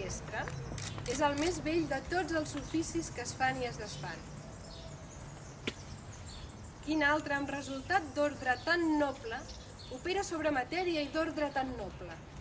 mestre és el més vell de tots els oficis que es fan i es desfan. Quin altre amb resultat d'ordre tan noble opera sobre matèria i d'ordre tan noble?